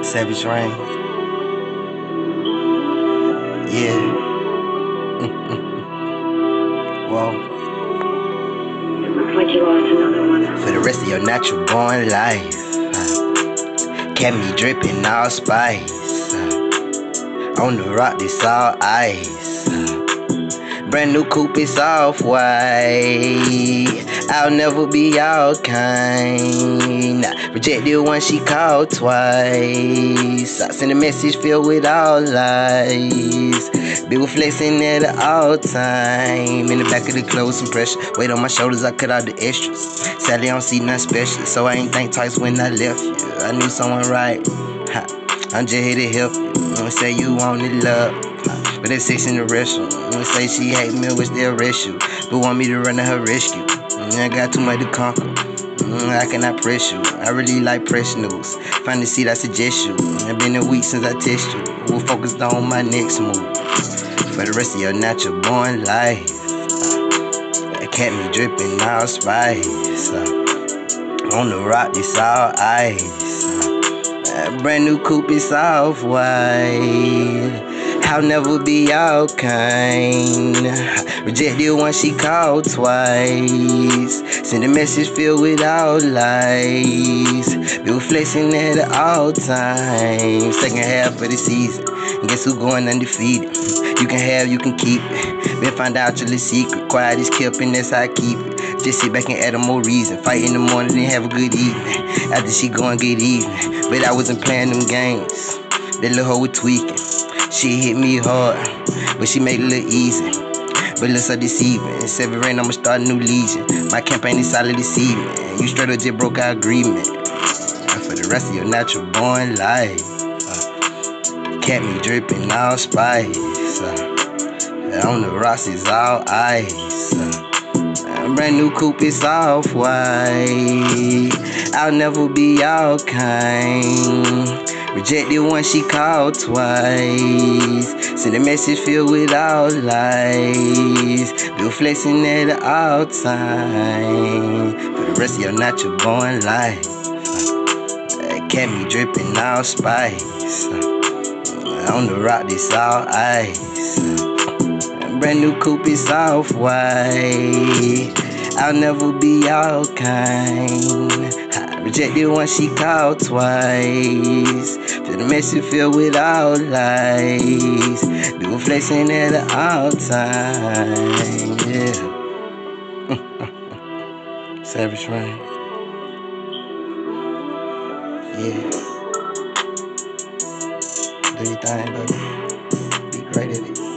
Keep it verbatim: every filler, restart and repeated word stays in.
Savage Rain. Yeah. Whoa. It looks like you lost another one. For the rest of your natural born life, uh, kept me dripping all spice. Uh, on the rock, this all ice. Uh, brand new coupe, it's off white. I'll never be all kind. Rejected one, she called twice. I sent a message filled with all lies. Big with flexing at all time. In the back of the clothes, some pressure. Weight on my shoulders, I cut out the extras. Sadly, I don't see nothing special, so I ain't think twice when I left you. I knew someone right. Ha, I'm just here to help you. Don't say you wanted love, but there's sex in the restroom. Don't say she hate me, wish they'll arrest you, but want me to run to her rescue. I got too much to conquer. I cannot press you. I really like press news. Find the seat I suggest you. It's been a week since I test you. We're focused on my next move. For the rest of your natural born life, uh, kept me dripping all spice. Uh, on the rock, it's all ice. Uh, brand new coupe, it's off white. I'll never be all kind. Rejected one, she called twice. Send a message filled with all lies. Been flexing at all times. Second half of the season, guess who going undefeated? You can have, you can keep it. Been find out your little secret. Quiet is kept and that's how I keep it. Just sit back and add more reason. Fight in the morning and have a good evening. After she go and get even. But I wasn't playing them games. That little hoe was tweaking. She hit me hard, but she made it look easy. But look so deceiving. Seven rain, I'ma start a new legion. My campaign is solid this evening. You straight up just broke our agreement. For the rest of your natural born life, uh, kept me dripping all spice. Uh, on the rocks is all ice. Uh, brand new coupe is off white. I'll never be all kind. Rejected one, she called twice. Sent a message filled with all lies. Been flexing at all time. For the rest of your natural born life, uh, kept me dripping all spice. Uh, on the rock, this all ice. Uh, brand new coupe, it's off white. I'll never be all kind. Rejected one, she called twice. Feel the message filled with all lies. Do flexing at all time. Yeah. Savage Rain. Yeah. Do your thing, baby. Be great at it.